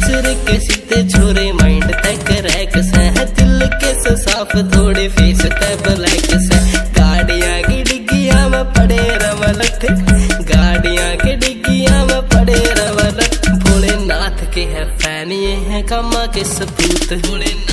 सिर के सीधे छोरे माइंड तक रैक से है, दिल के से साफ थोड़े फेस ते ब्लैक से। गाड़ियां की डिग्गियां में पड़े रवलट, गाड़ियां की डिग्गियां में पड़े रवलट। भोलेनाथ के है फैन, ये है कामा के सपूत।